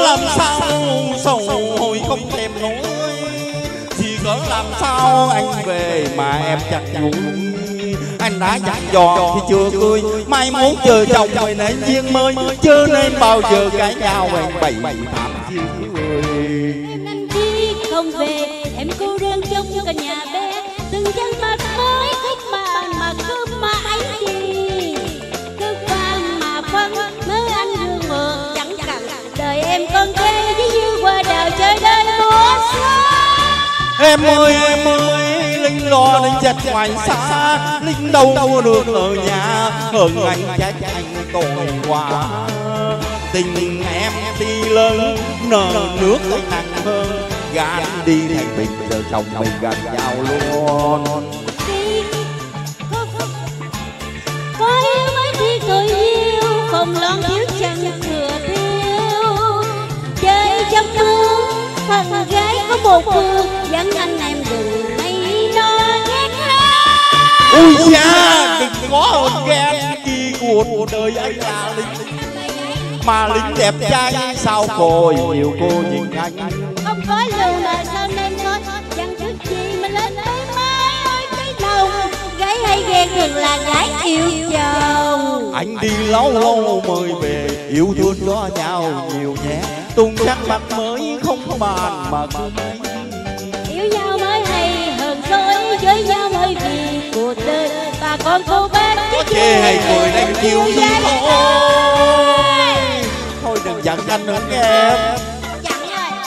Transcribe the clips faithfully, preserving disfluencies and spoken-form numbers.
làm sao sầu hồi không thèm nói, chỉ cỡ làm sao anh về mà em chẳng vui. Anh đã dặn dò thì chưa cười, mai mốt chờ chồng mày nên duyên mới, chứ nên bao giờ cãi nhau anh bậy tám chiêu ơi. Em anh đi không về, em cô đơn trong căn nhà bé, từng dân mặt mới thích bàn mà cứ mãi đi, cứ vang mà vâng mơ anh hương mơ chẳng cần đời em con thế với như qua đào chơi đời mùa xuân. Em ơi em ơi, Linh lo đến chặt ngoài xa, Linh đâu mua được ở nhà, hơn anh trách anh tội quá. Tình em đi lớn, nở nước tay nặng hơn, gan đi thành bình giờ chồng mình gần nhau luôn. Đi, có, có, có yêu mới thi cười yêu, không lon thiếu chân thừa thiếu. Chơi trong mưa, thằng gái có một phương, dẫn anh em đừng hay lo ghét ha. Ui da, đừng có hơn ghen chi cuộc đời anh là Linh, mà Linh đẹp trai sao khôi nhiều cô nhìn anh. Không có lưu mà sao nên nói, chẳng thức gì mà lên tới mai ơi cái đầu. Gái hay ghen thường là gái yêu chồng. Anh đi lâu lâu mới về, yêu thương cho nhau nhiều nhé, tung trăng mặt mới không bàn mà cứ mấy. Yêu nhau mới hay hơn dối, với nhau mới vì cuộc đời. Bà con cô bác chứ chê hay cười đang chiêu gì thôi. Thôi đừng giận anh nữa nghe em. Giận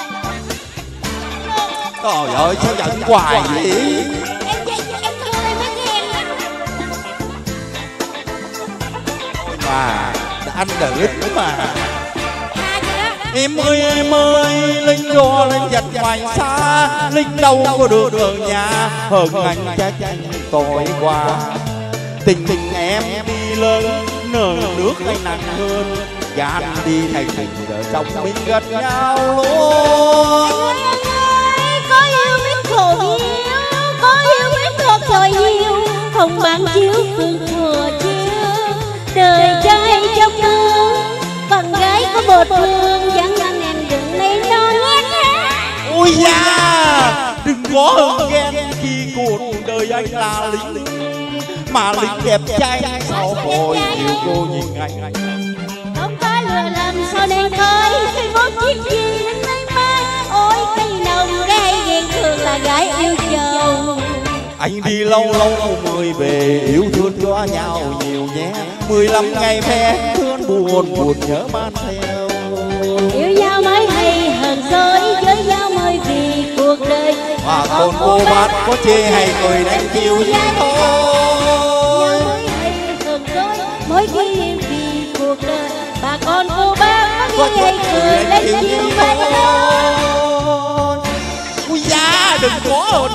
Trời rồi. ơi sao giận hoài vậy? Em em thương em mới ghen á. Mà anh đợi ít mà. Em ơi em ơi, Linh lo lên giặt ngoài xa, Linh đâu có được ở nhà, hơn anh trách anh tội quá. Tình tình em đi lớn, nở nước tay nặng hơn, gan đi thành thành vợ chồng mình gần nhau luôn. Anh ơi, có yêu biết khổ yêu, có yêu biết thuộc rồi yêu, không bằng chiếu phương thừa chiếu. Đời trai trong mưa, con gái có một phương, dẫn anh em đừng nên lo nghe ha. Ôi da, đừng có hơn ghen khi cuộc đời anh là Linh, mà Linh đẹp trai sao hồi nhiều cô nhìn anh. Không có lừa lầm sao nên coi, khi muốn chiếc gì đến nay mai. Ôi cây nồng gái ghen thường là gái yêu chồng. Anh đi lâu lâu mới về, yêu thương cho nhau nhiều nhé, mười lăm ngày phe thương buồn buồn nhớ mang theo. Yêu nhau mới hay hơn dối, với nhau mới vì cuộc đời. Và còn cô bác có chê hay cười đánh chiêu gì thôi. Nhau mới hay hơn dối, mỗi khi yêu vì cuộc đời. Bà con cô bác có nghe hay cười đánh chiêu vậy thôi. Ui da, đừng có